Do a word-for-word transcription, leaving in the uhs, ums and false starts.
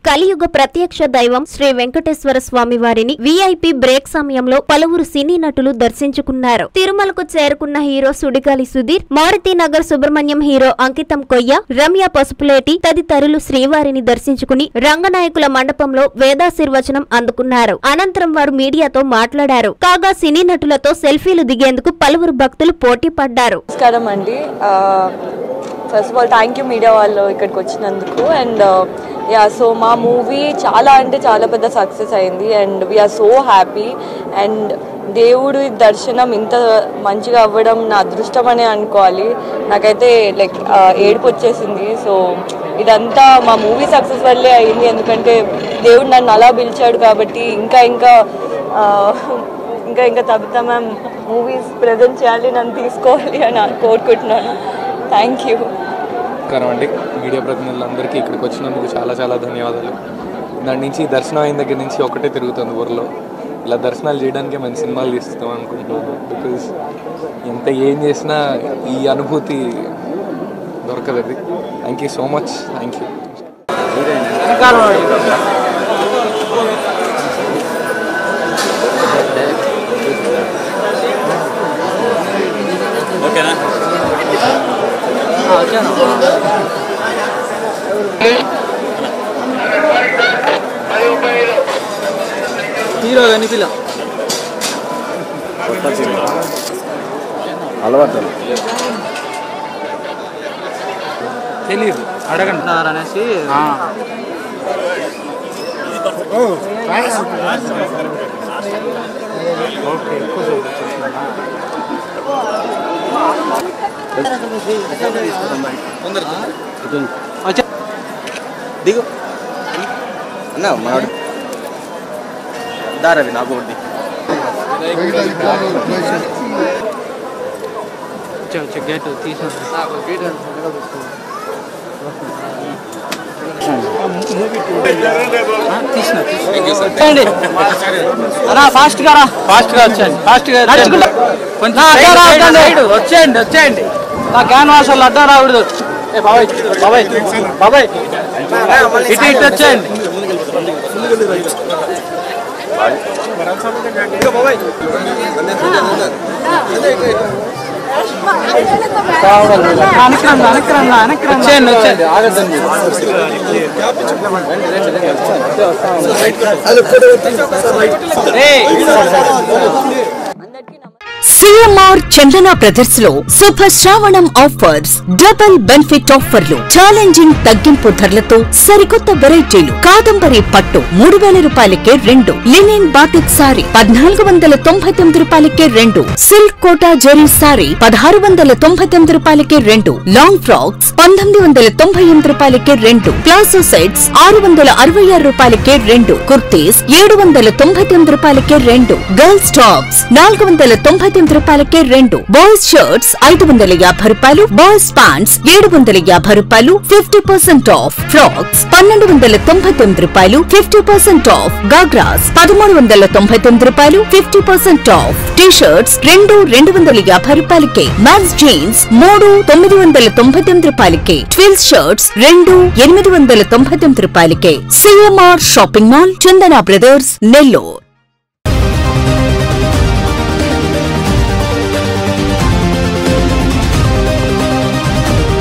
కలియుగ ప్రత్యక్ష దైవం శ్రీ వెంకటేశ్వర స్వామి వారిని వీఐపీ బ్రేక్ సమయంలో పలువురు సినీ నటులు దర్శించుకున్నారు. తిరుమలకు చేరుకున్న హీరో సుడిగాలి సుధీర్, మారుతి నగర్ సుబ్రహ్మణ్యం హీరో అంకితం కొయ్య, రమ్య పసుపులేటి తదితరులు శ్రీవారిని దర్శించుకుని రంగనాయకుల మండపంలో వేదాశీర్వచనం అందుకున్నారు. అనంతరం వారు మీడియాతో మాట్లాడారు. కాగా సినీ నటులతో సెల్ఫీలు దిగేందుకు పలువురు భక్తులు పోటీ పడ్డారు. First of all thank you media వాళ్ళు ఇక్కడికి వచ్చినందుకు. అండ్ యా సో మా మూవీ చాలా అంటే చాలా పెద్ద సక్సెస్ అయింది and we are so happy. And దేవుడి దర్శనం ఇంత మంచిగా అవ్వడం నా అదృష్టం అనే అనుకోవాలి. నాకైతే లైక్ ఏడుపు వచ్చేసింది. సో ఇదంతా మా మూవీ సక్సెస్ వల్లే అయింది, ఎందుకంటే దేవుడు నన్ను అలా పిలిచాడు కాబట్టి ఇంకా ఇంకా ఇంకా ఇంకా తబితా మ్యామ్ మూవీస్ ప్రజెంట్ చేయాలి, నన్ను తీసుకోవాలి అని కోరుకుంటున్నాను. Thank you. నమస్కారం అండి. మీడియా ప్రతినిధులందరికీ ఇక్కడికి వచ్చినందుకు చాలా చాలా ధన్యవాదాలు. దాని నుంచి దర్శనం అయిన దగ్గర నుంచి ఒకటే తిరుగుతుంది ఊరిలో. ఇలా దర్శనాలు చేయడానికే మేము సినిమాలు తీస్తాం అనుకుంటున్నాము. బికాజ్ ఎంత ఏం చేసినా ఈ అనుభూతి దొరకదు. అది thank you so much. Thank you. ఓకేనా? హీరో కానీ పిల్ల అలవాటు తెలియదు అడగంటున్నారు అనేసి ఓకే దిగు అన్నా మాడు దారవి నాకు ఒకటి గేట్ తీసిన ఫాస్ట్ గా ఫాస్ట్ గా వచ్చేయండి. ఫాస్ట్ గా వచ్చేయండి వచ్చేయండి నా క్యాన్వాస్ వాళ్ళు అడ్డా రాకూడదు. ఏ బాబాయ్ బాబాయ్ బాబాయ్ ఇటు ఇటు వచ్చేయండి. అనక్రండి అనక్రండి అనక్రండి వచ్చేయండి వచ్చేయండి ఆగద్దండి. సిఎంఆర్ చందన బ్రదర్స్ లో Subha Sravanam offers, double benefit ఆఫర్లు, ఛాలెంజింగ్ తగ్గింపు ధరలతో సరికొత్త వెరైటీలు. కాదంబరి పట్టు మూడు వేల రూపాయలకే రెండు, లినిన్ బాటిక్ సారీ పద్నాలుగు వందల తొంభై తొమ్మిది రూపాయలకే రెండు, సిల్క్ కోటా జెరీ సారీ పదహారు వందల తొంభై తొమ్మిది రూపాయలకే రెండు, లాంగ్ ఫ్రాక్స్ పంతొమ్మిది వందల తొంభై ఎనిమిది రూపాయలకే రెండు, ప్లాజో సెట్స్ ఆరు వందల అరవై ఆరు రూపాయలకే రెండు, కుర్తీస్ ఏడు వందల తొంభై తొమ్మిది రూపాయలకే రెండు, గర్ల్స్ టాప్స్ నాలుగు వందల తొంభై తొమ్మిది రూపాయలకే రెండు, బాయ్స్ షర్ట్స్ ఐదు వందల యాభై రూపాయలు, బాయ్స్ ప్యాంట్స్ ఏడు వందల యాభై రూపాయలు ఫిఫ్టీ పర్సెంట్ ఆఫ్, ఫ్రాక్స్ పన్నెండు వందల తొంభై తొమ్మిది రూపాయలు ఫిఫ్టీ పర్సెంట్ ఆఫ్, గాగ్రాస్ పదమూడు వందల తొంభై తొమ్మిది రూపాయలు fifty percent off, T shirts రెండు రెండు వందల యాభై రూపాయలకే, మ్యాన్స్ జీన్స్ మూడు తొమ్మిది వందల తొంభై తొమ్మిది రూపాయలకే, ట్విల్స్ షర్ట్స్ రెండు ఎనిమిది వందల తొంభై తొమ్మిది రూపాయలకే. CMR shopping mall, Chandana brothers, Nellore.